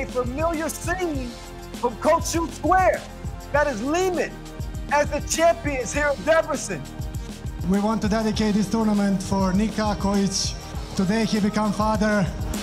a familiar scene from Coach Shoot Square. That is Liman as the champions here in Debrecen. We want to dedicate this tournament for Nika Kojic. Today he became father.